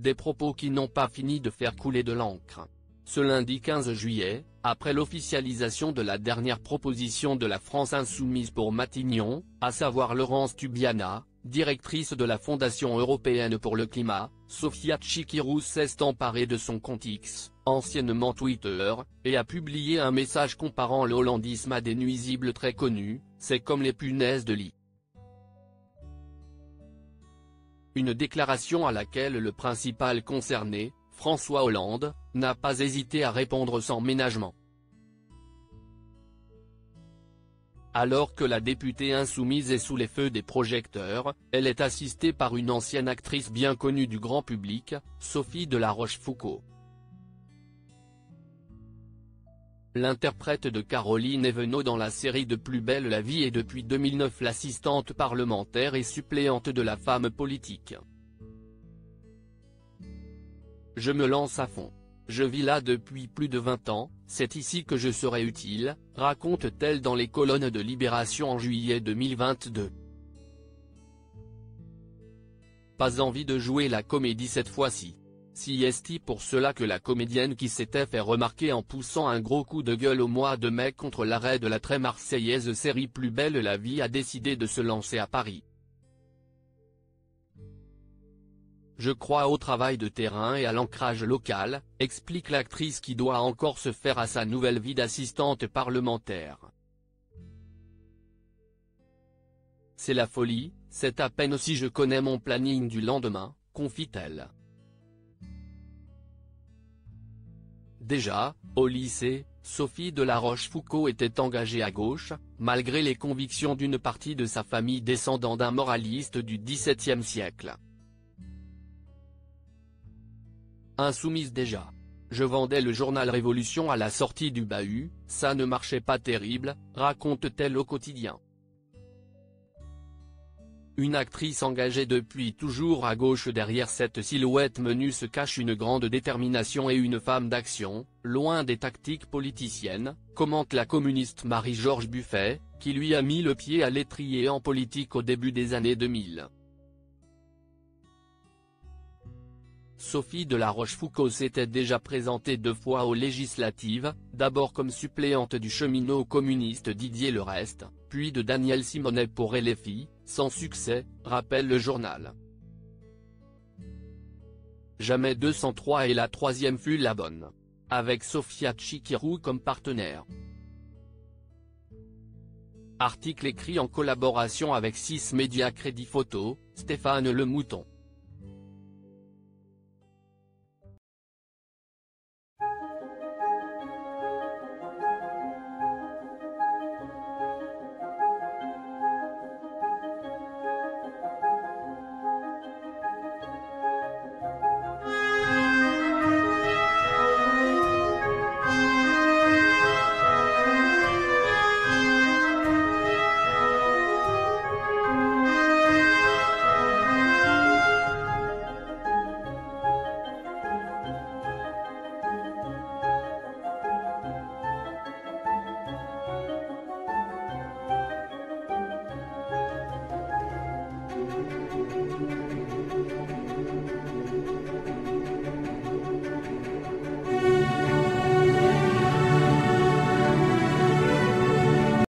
des propos qui n'ont pas fini de faire couler de l'encre. Ce lundi 15 juillet, après l'officialisation de la dernière proposition de la France insoumise pour Matignon, à savoir Laurence Tubiana, directrice de la Fondation européenne pour le climat, Sofia Chikirou s'est emparée de son compte X, anciennement Twitter, et a publié un message comparant le hollandisme à des nuisibles très connus, c'est comme les punaises de lit. Une déclaration à laquelle le principal concerné, François Hollande, n'a pas hésité à répondre sans ménagement. Alors que la députée insoumise est sous les feux des projecteurs, elle est assistée par une ancienne actrice bien connue du grand public, Sophie de La Rochefoucauld. L'interprète de Caroline Evenot dans la série de Plus belle la vie est depuis 2009 l'assistante parlementaire et suppléante de la femme politique. Je me lance à fond. Je vis là depuis plus de 20 ans, c'est ici que je serai utile, raconte-t-elle dans les colonnes de Libération en juillet 2022. Pas envie de jouer la comédie cette fois-ci. Si est-il pour cela que la comédienne qui s'était fait remarquer en poussant un gros coup de gueule au mois de mai contre l'arrêt de la très marseillaise série Plus belle la vie a décidé de se lancer à Paris. Je crois au travail de terrain et à l'ancrage local, explique l'actrice qui doit encore se faire à sa nouvelle vie d'assistante parlementaire. C'est la folie, c'est à peine si je connais mon planning du lendemain, confie-t-elle. Déjà, au lycée, Sophie de La Rochefoucauld était engagée à gauche, malgré les convictions d'une partie de sa famille descendant d'un moraliste du XVIIe siècle. Insoumise déjà. Je vendais le journal Révolution à la sortie du bahut, ça ne marchait pas terrible, raconte-t-elle au quotidien. Une actrice engagée depuis toujours à gauche. Derrière cette silhouette menue se cache une grande détermination et une femme d'action, loin des tactiques politiciennes, commente la communiste Marie-Georges Buffet, qui lui a mis le pied à l'étrier en politique au début des années 2000. Sophie de La Rochefoucauld s'était déjà présentée 2 fois aux législatives, d'abord comme suppléante du cheminot communiste Didier Lerest, puis de Daniel Simonet pour LFI, sans succès, rappelle le journal. Jamais 203 et la 3e fut la bonne. Avec Sofia Chikirou comme partenaire. Article écrit en collaboration avec 6 médias Crédit Photo, Stéphane Le Mouton.